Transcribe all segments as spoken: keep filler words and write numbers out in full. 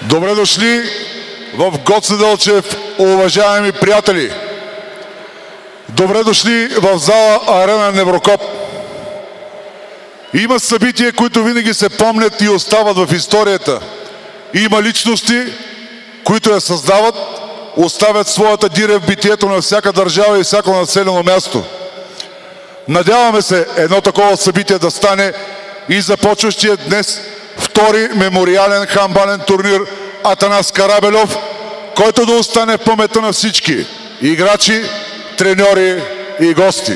Добре дошли в Гоце Делчев, уважаеми приятели! Добре дошли в зала Арена Неврокоп. Има събития, които винаги се помнят и остават в историята. Има личности, които я създават, оставят своята диря в битието на всяка държава и всяко населено място. Надяваме се едно такова събитие да стане и започващия днес втори мемориален хандбален турнир Атанас Карабельов, който да остане в паметта на всички играчи, треньори и гости.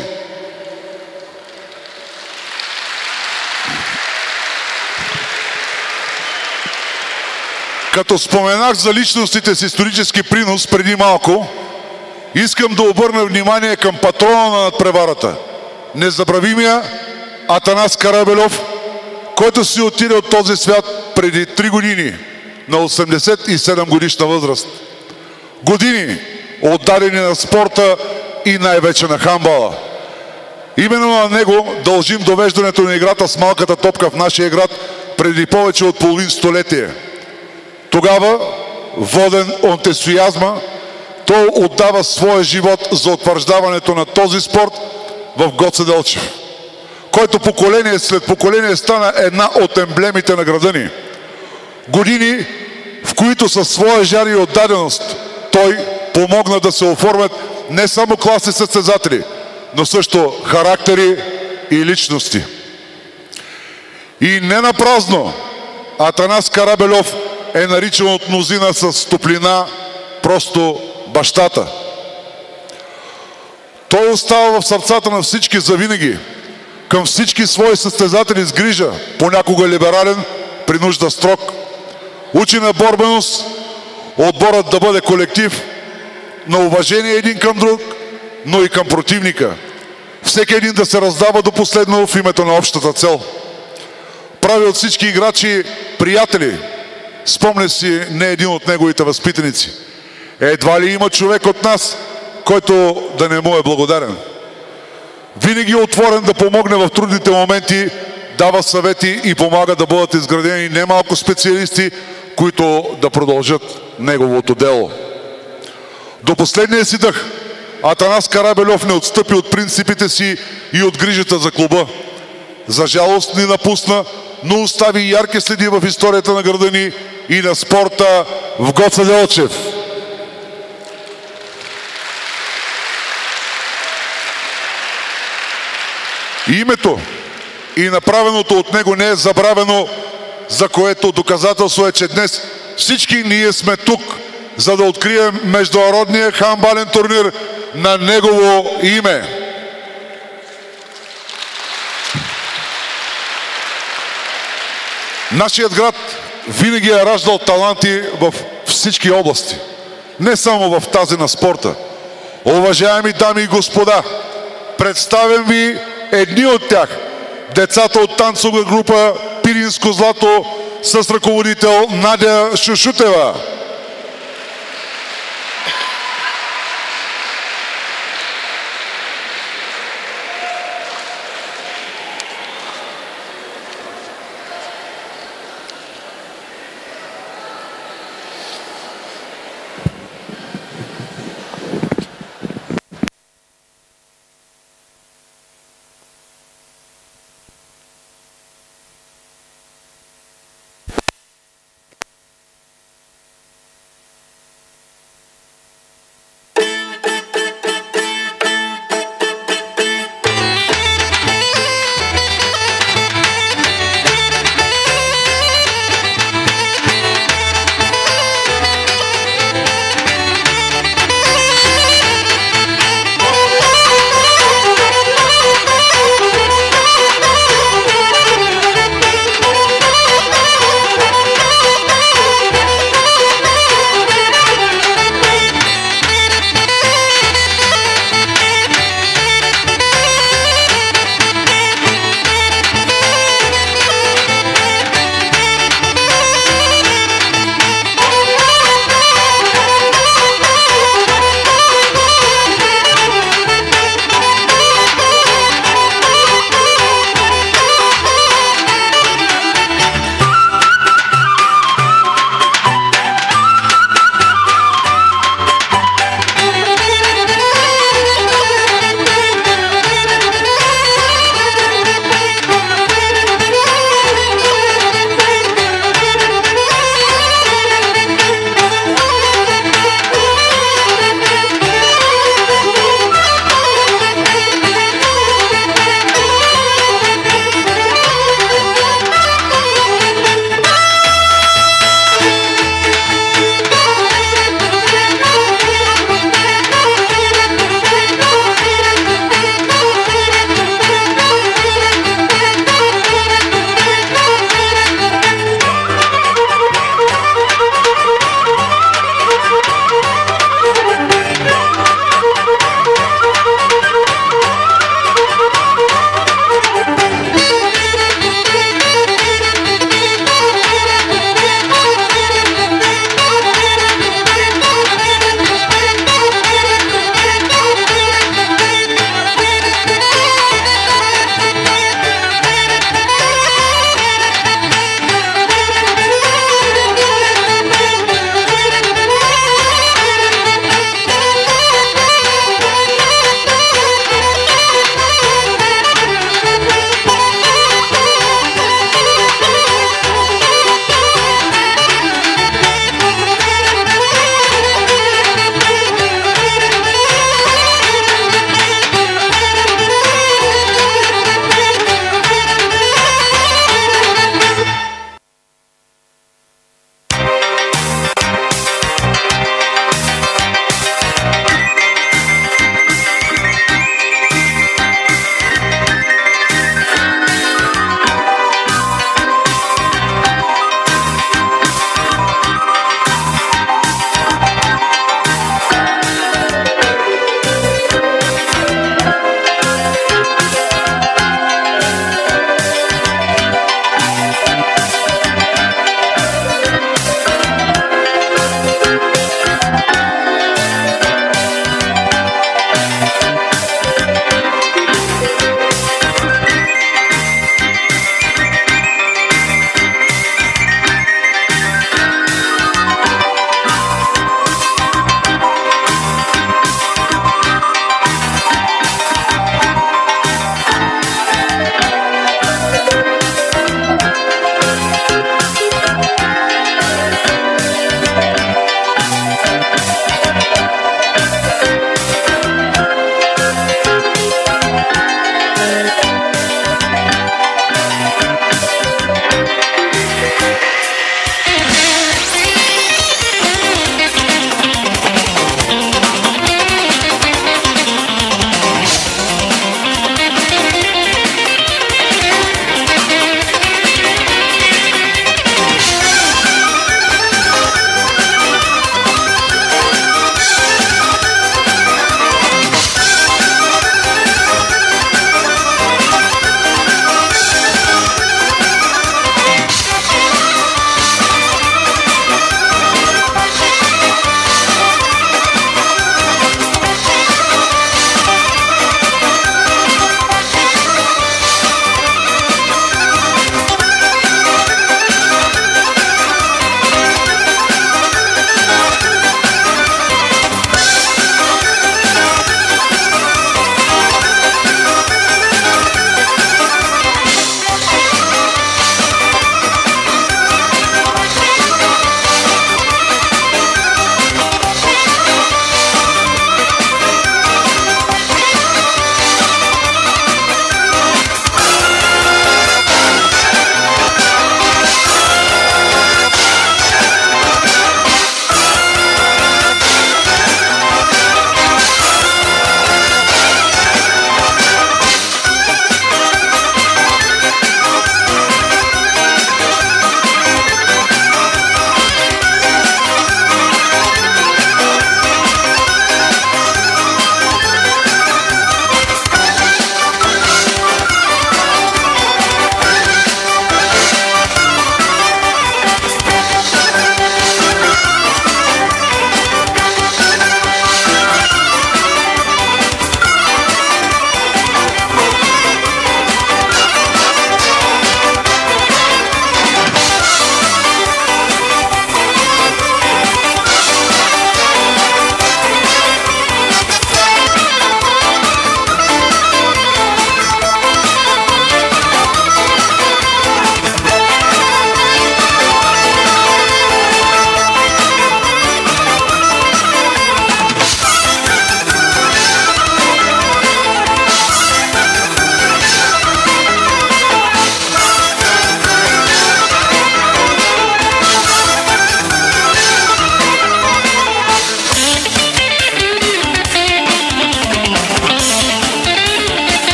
Като споменах за личностите с исторически принос преди малко, искам да обърна внимание към патрона на надпреварата, незабравимия Атанас Карабельов, който си отиде от този свят преди три години на осемдесет и седем годишна възраст. Години отдадени на спорта и най-вече на хандбала. Именно на него дължим довеждането на играта с малката топка в нашия град преди повече от половин столетие. Тогава, воден от ентусиазма, той отдава своя живот за утвърждаването на този спорт в Гоце Делчев, който поколение след поколение стана една от емблемите на града ни. Години, в които със своя жар и отдаденост той помогна да се оформят не само класни състезатели, но също характери и личности. И не напразно Атанас Карабельов е наричан от мнозина с топлина просто бащата. Той остава в сърцата на всички завинаги, към всички свои състезатели с грижа, понякога либерален, при нужда строг. Учи на борбеност, отборът да бъде колектив, на уважение един към друг, но и към противника. Всеки един да се раздава до последно в името на общата цел. Прави от всички играчи приятели. Спомня си не един от неговите възпитаници. Едва ли има човек от нас, който да не му е благодарен. Винаги е отворен да помогне в трудните моменти, дава съвети и помага да бъдат изградени немалко специалисти, които да продължат неговото дело. До последния си дъх Атанас Карабельов не отстъпи от принципите си и от грижата за клуба. За жалост ни напусна, но остави ярки следи в историята на града ни и на спорта в Гоце Делчев. Името и направеното от него не е забравено, за което доказателство е, че днес всички ние сме тук, за да открием международния хандбален турнир на негово име. Нашият град винаги е раждал таланти в всички области, не само в тази на спорта. Уважаеми дами и господа, представям ви едни от тях, децата от танцова група Пиринско злато с ръководител Надя Шушутева.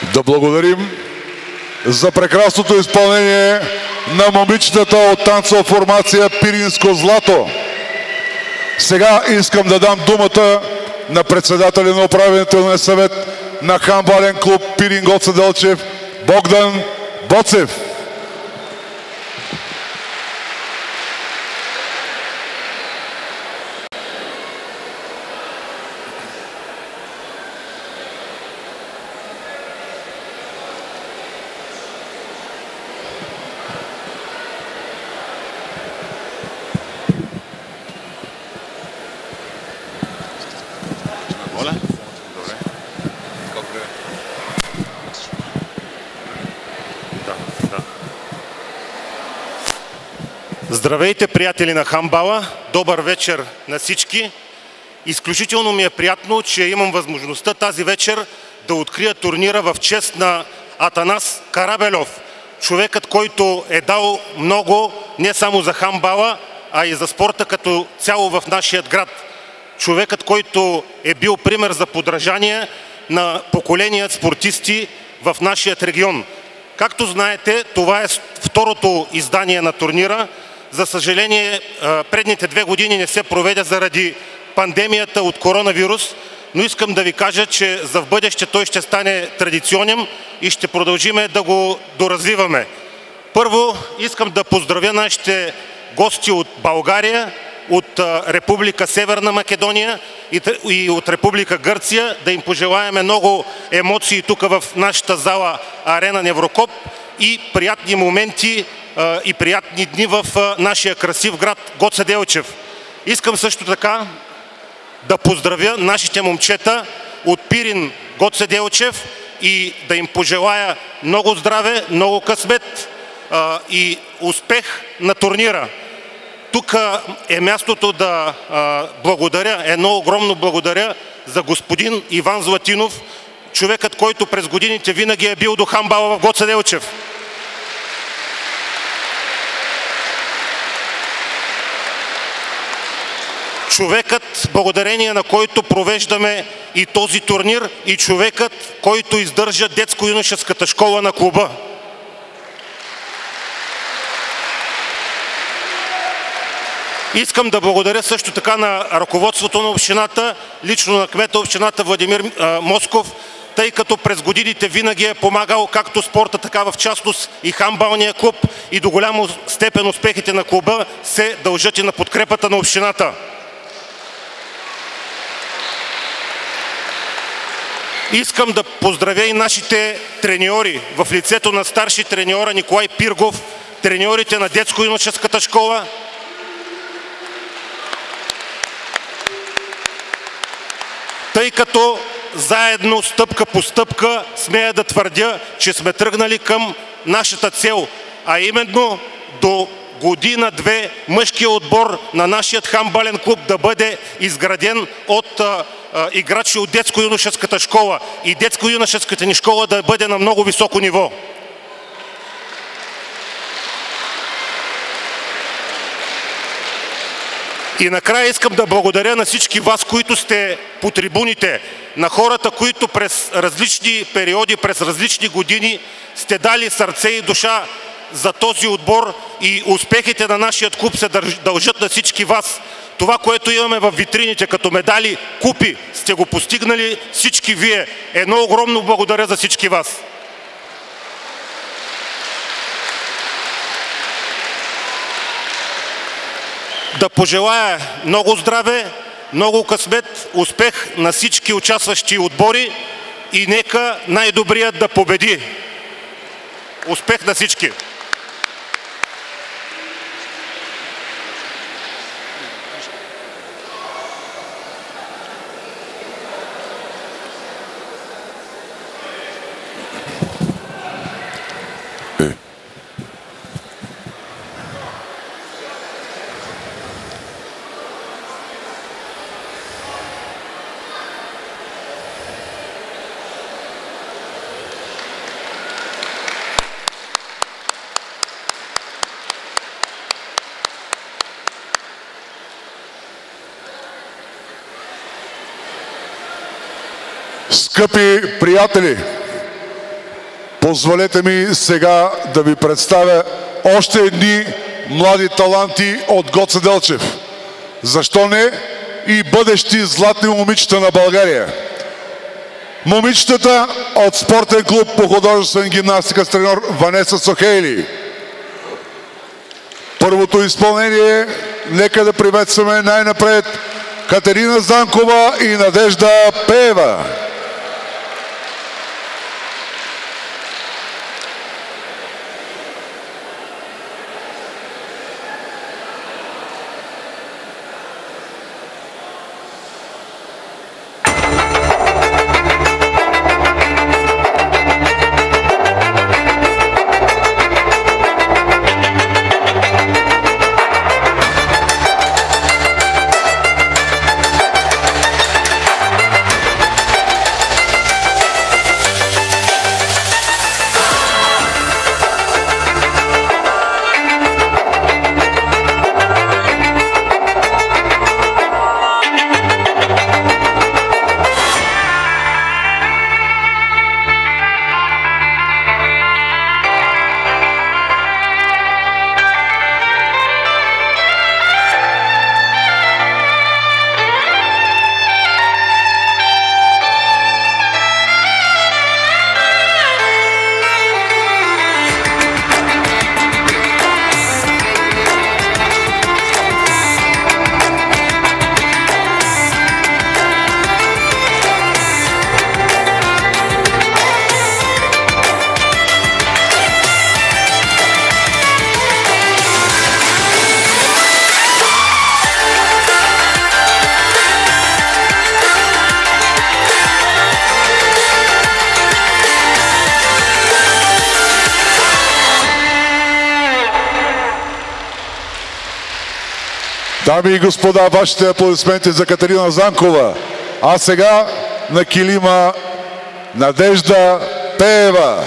Да благодарим за прекрасното изпълнение на момичетата от танцова формация Пиринско злато. Сега искам да дам думата на председателя на управителния съвет на хандбален клуб Пирин Гоце Делчев Богдан Боцев. Здравейте, приятели на хандбала! Добър вечер на всички! Изключително ми е приятно, че имам възможността тази вечер да открия турнира в чест на Атанас Карабельов, човекът, който е дал много не само за хандбала, а и за спорта като цяло в нашия град. Човекът, който е бил пример за подражание на поколения спортисти в нашия регион. Както знаете, това е второто издание на турнира. За съжаление, предните две години не се проведе заради пандемията от коронавирус, но искам да ви кажа, че за в бъдеще той ще стане традиционен и ще продължиме да го доразвиваме. Първо, искам да поздравя нашите гости от България, от Република Северна Македония и от Република Гърция, да им пожелаем много емоции тук в нашата зала Арена Неврокоп и приятни моменти и приятни дни в нашия красив град Гоце Делчев. Искам също така да поздравя нашите момчета от Пирин Гоце Делчев и да им пожелая много здраве, много късмет и успех на турнира. Тук е мястото да благодаря, едно огромно благодаря за господин Иван Златинов, човекът, който през годините винаги е бил до хандбала в Гоце Делчев. Човекът, благодарение на който провеждаме и този турнир, и човекът, който издържа детско-юношеската школа на клуба. Искам да благодаря също така на ръководството на общината, лично на кмета общината Владимир Москов, тъй като през годините винаги е помагал както спорта, така в частност и хандбалния клуб, и до голяма степен успехите на клуба се дължат и на подкрепата на общината. Искам да поздравя и нашите треньори в лицето на старши треньора Николай Пиргов, треньорите на детско-юношеската школа, тъй като заедно, стъпка по стъпка, смея да твърдя, че сме тръгнали към нашата цел, а именно до година-две мъжкият отбор на нашия хандбален клуб да бъде изграден от а, а, играчи от детско-юношеската школа и детско-юношеската ни школа да бъде на много високо ниво. И накрая искам да благодаря на всички вас, които сте по трибуните, на хората, които през различни периоди, през различни години сте дали сърце и душа за този отбор и успехите на нашия клуб се дължат на всички вас. Това, което имаме в витрините като медали, купи, сте го постигнали всички вие. Едно огромно благодаря за всички вас. Да пожелая много здраве, много късмет, успех на всички участващи отбори и нека най-добрият да победи. Успех на всички! Скъпи приятели, Позволете ми сега да ви представя още едни млади таланти от Гоце Делчев. Защо не и бъдещи златни момичета на България. Момичетата от спортен клуб по художествен гимнастика с треньор Ванеса Сохейли. Първото изпълнение, нека да приветстваме най-напред Катерина Занкова и Надежда Пеева. Дами и господа, вашите аплодисменти за Катерина Занкова. А сега на килима Надежда Пеева.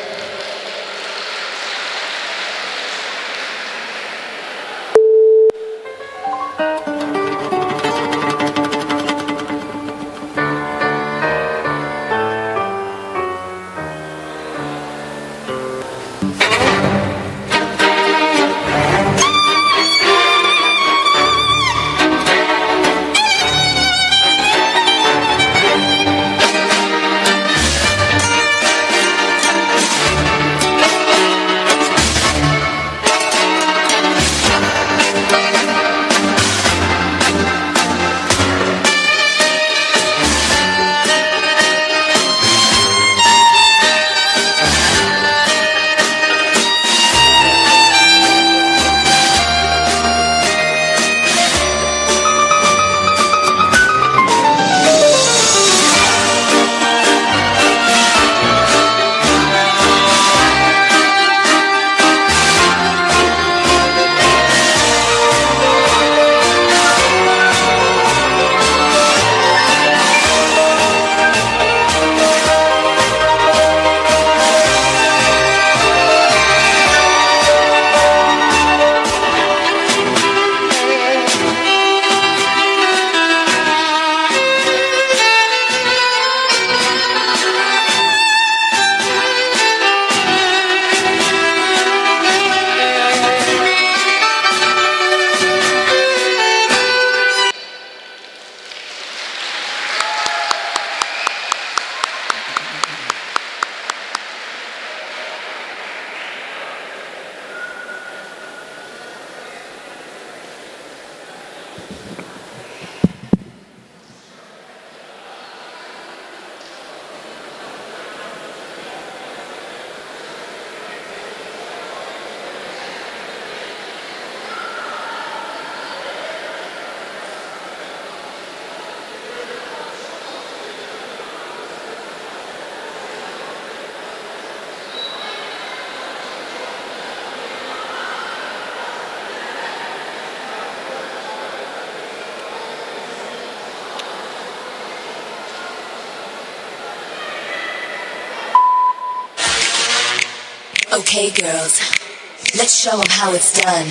Okay, girls, let's show them how it's done.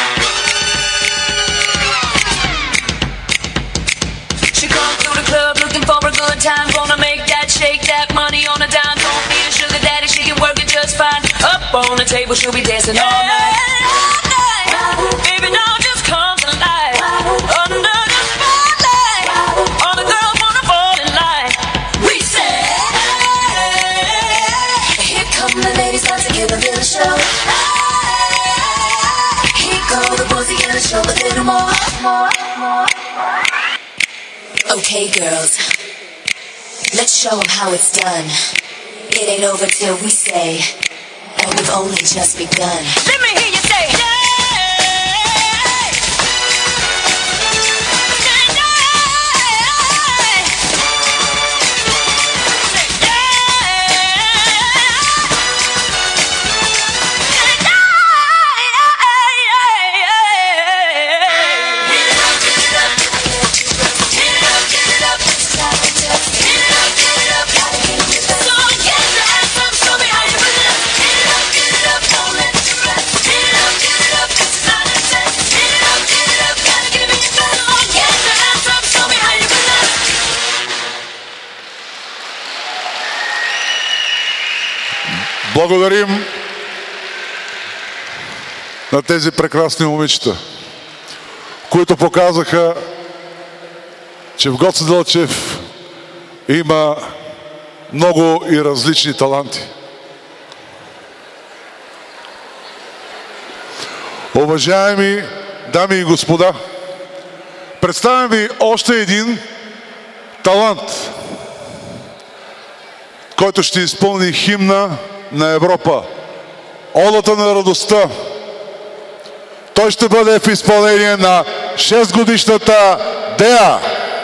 She come through the club looking for a good time, gonna make that shake that money on a dime. Don't be a sugar daddy, she can work it. the table, she'll be dancing all night. Baby, now just come to life. Under the spotlight, all the girls wanna fall in line. We say, Here come the ladies, about to give a little show. Here go the boys, they gonna show a little more, more, more. Okay, girls, let's show them how it's done. It ain't over till we say, and we've only just begun. let me hear you say, yeah. Благодарим на тези прекрасни момичета, които показаха, че в Гоце Делчев има много и различни таланти. Уважаеми дами и господа, представям ви още един талант, който ще изпълни химна на Европа, Одата на радостта. Той ще бъде в изпълнение на шестгодишната Деа.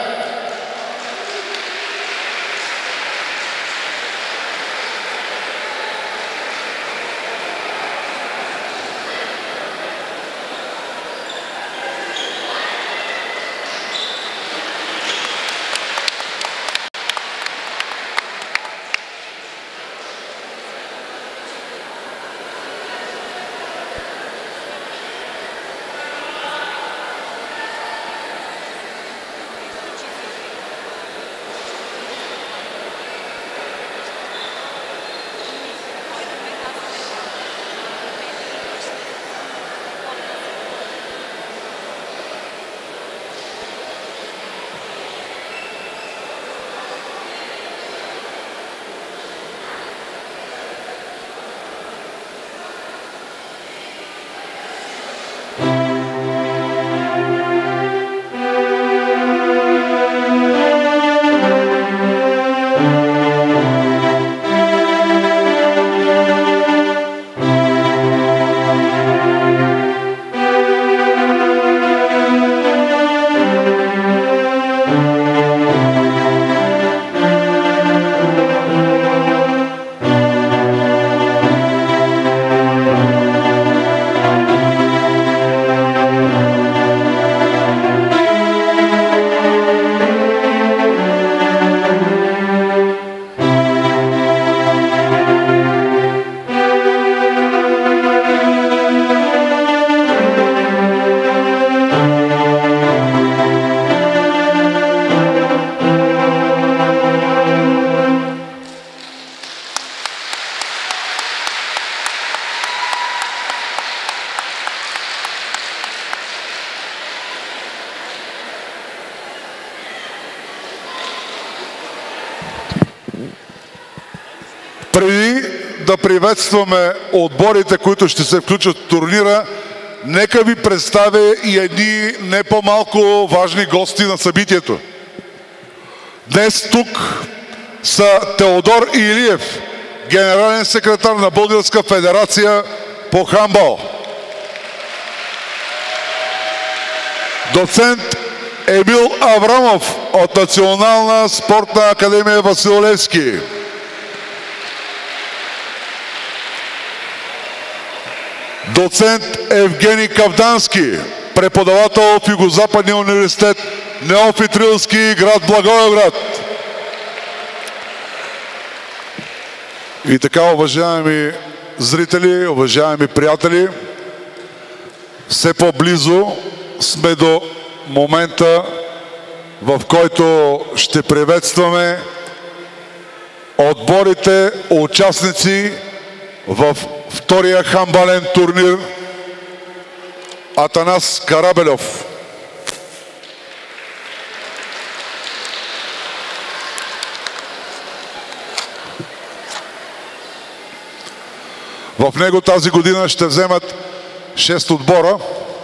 Преди да приветстваме отборите, които ще се включат в турнира, нека ви представя и едни не по-малко важни гости на събитието. Днес тук са Теодор Илиев, генерален секретар на Българска федерация по хандбал. Доцент Емил Аврамов от Национална спортна академия Васил Левски. Доцент Евгений Кавдански, преподавател в Югозападния университет Неофит Рилски, град Благоевград. И така, уважаеми зрители, уважаеми приятели, все по-близо сме до момента, в който ще приветстваме отборите, участници в втория хандбален турнир Атанас Карабельов. В него тази година ще вземат шест отбора,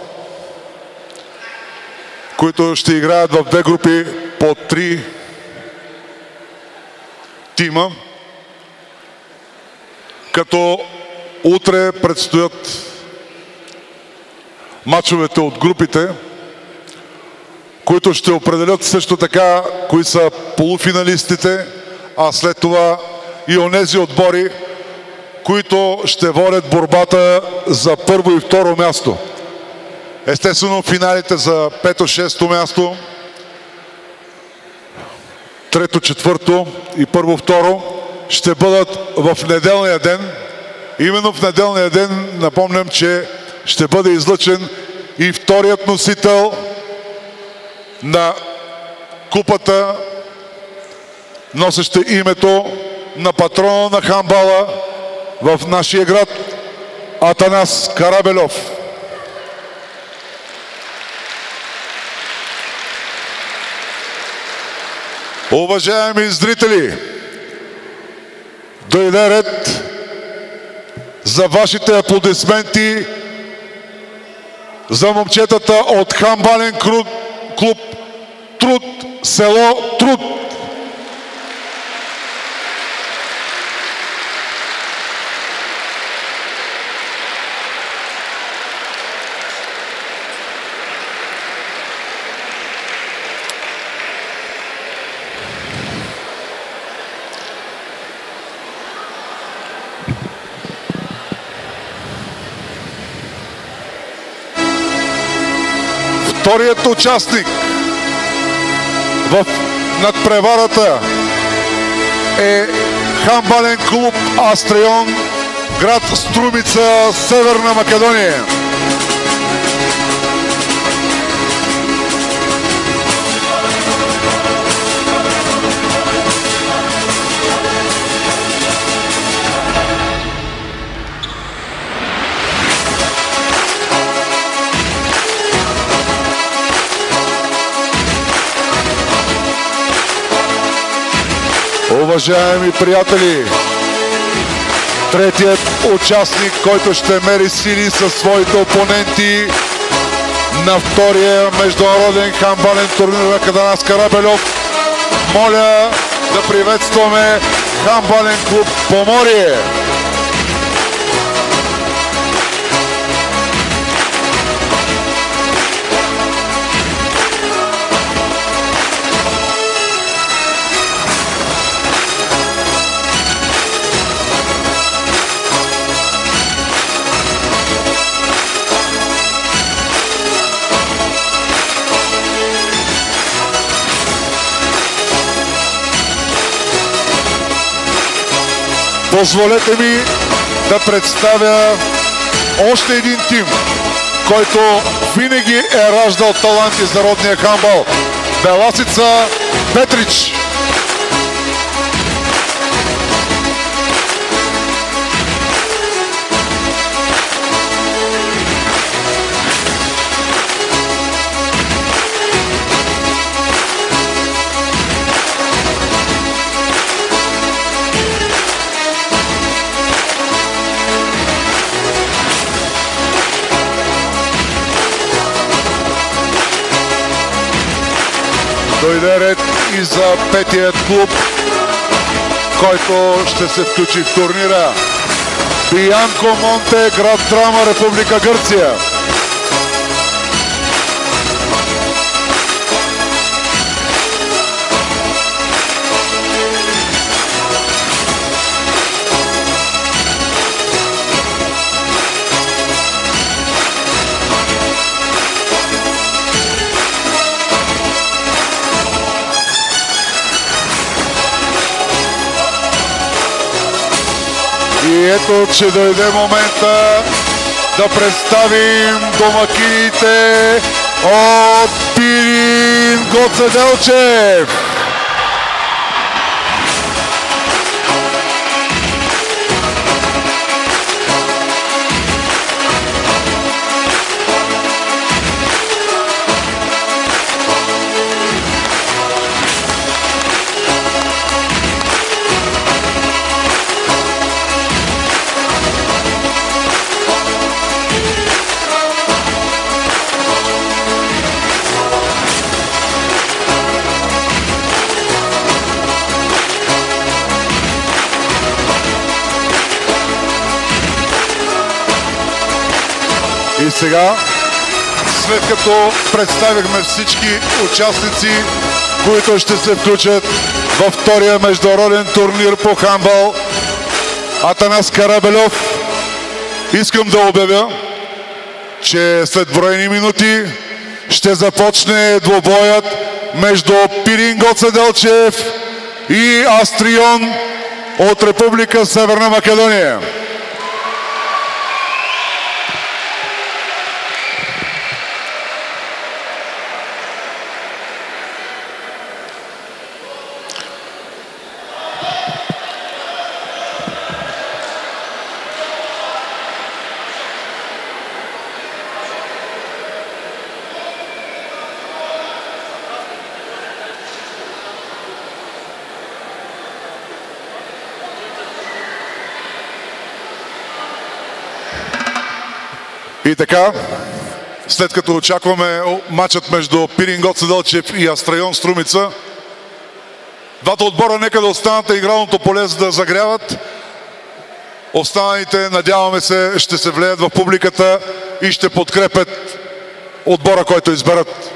които ще играят в две групи по три тима, като утре предстоят мачовете от групите, които ще определят също така кои са полуфиналистите, а след това и онези отбори, които ще водят борбата за първо и второ място. Естествено, финалите за пето-шесто място, трето, четвърто и първо-второ ще бъдат в неделния ден. Именно в неделния ден напомням, че ще бъде излъчен и вторият носител на купата, носеща името на патрона на хандбала в нашия град, Атанас Карабельов. Уважаеми зрители, дойде ред за вашите аплодисменти за момчетата от хандбален клуб Труд, село Труд. Вторият участник в надпреварата е хандбален клуб Астрион, град Струмица, Северна Македония. Уважаеми приятели, третият участник, който ще мери сили със своите опоненти на втория международен хандбален турнир на Атанас Карабельов, моля да приветстваме хандбален клуб Поморие. Позволете ми да представя още един тим, който винаги е раждал таланти за родния хандбал. Беласица Петрич. Дойде ред и за петият клуб, който ще се включи в турнира. Бианко Монте, град Драма, Република Гърция. И ето, че дойде момента да представим домакините от Пирин Гоце Делчев. И сега, след като представихме всички участници, които ще се включат във втория международен турнир по хандбал Атанас Карабельов, искам да обявя, че след броени минути ще започне двубоят между Пирин Гоце Делчев и Астрион от Република Северна Македония. И така, след като очакваме матчът между Пирин Гоце Делчев и Астрион Струмица, двата отбора нека да останат на игралното поле, за да загряват. Останалите, надяваме се, ще се влеят в публиката и ще подкрепят отбора, който изберат.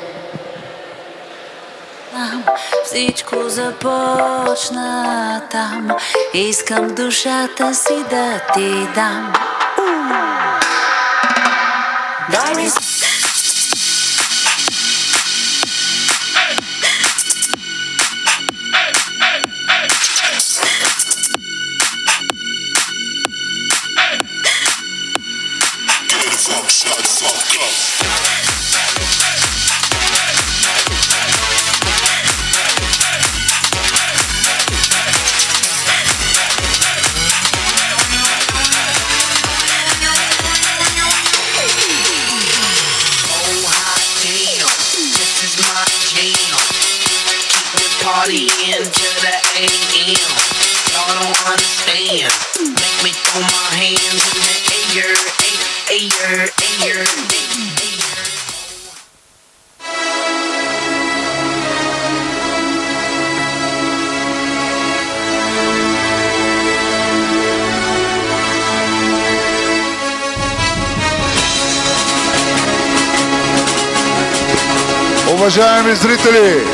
Всичко започна там. Искам душата си да ти дам. Дай ми party into the A M. Y'all don't understand. Make me throw my hands in the air, air, air, air. Уважаеми зрители,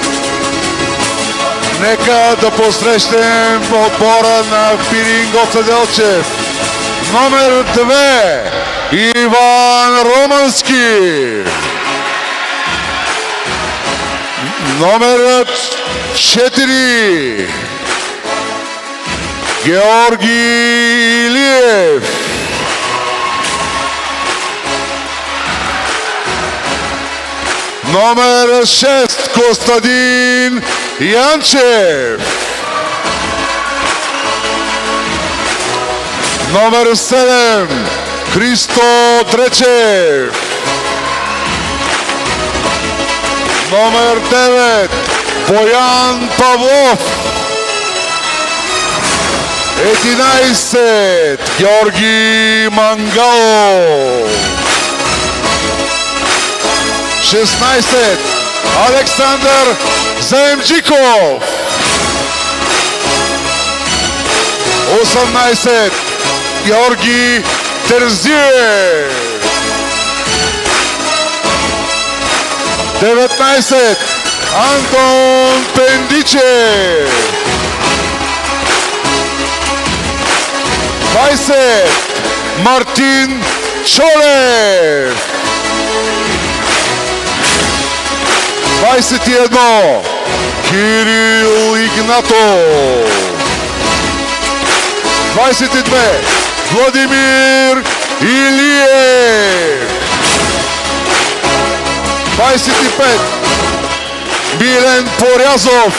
нека да посрещнем отбора на Пирин Гоце Делчев. Номер две Иван Романски. Номер четири Георги Илиев. Номер шест Костадин Янчев. Номер седем Христо Дречев. Номер девет Боян Павлов. единайсет Георги Мангало. шестнайсет Александър Заемджиков. осемнайсет Георги Терзиев. деветнайсет Антон Пендичев. двайсет Мартин Чолев. двайсет и едно Кирил Игнатов. двайсет и две Владимир Илиев. двайсет и пет Милен Порязов.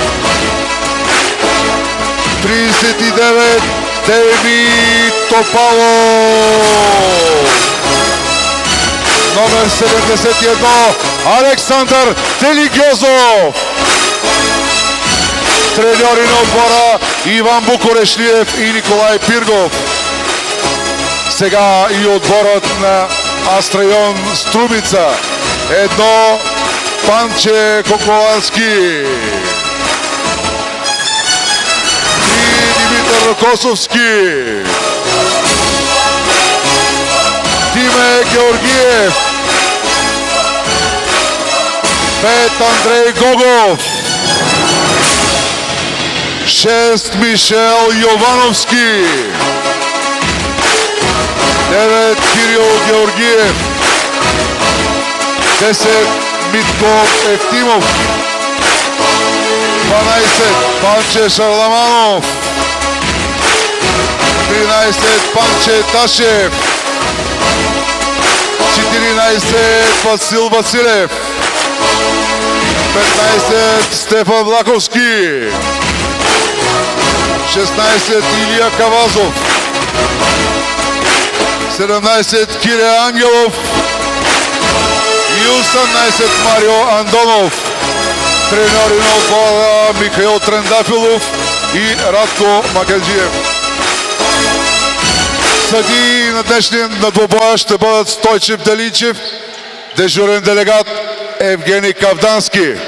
трийсет и девет Деви Топалов. Номер седемдесет и едно Александър Телигьозов. Треньори на отбора Иван Букурешлиев и Николай Пиргов. Сега и отборът на Астрион Струмица. Едно Панче Коколански. Три Димитър Косовски. Димитър Руме Георгиев. пет Андрей Гогов. шест Мишел Йовановски. девет Кирил Георгиев. десет Митко Евтимов. дванайсет Панче Шарламанов. тринайсет Панче Ташев. четиринайсет Васил Василев. петнайсет Стефан Влаковски. шестнайсет Илия Кавазов. седемнайсет Кире Ангелов. И осемнайсет Марио Андонов. Треньори на отбора Михаил Трендафилов и Радко Маканджиев. Съдии на днешния двубоя ще бъдат Стойчев Деличев, дежурен делегат Евгений Кавдански.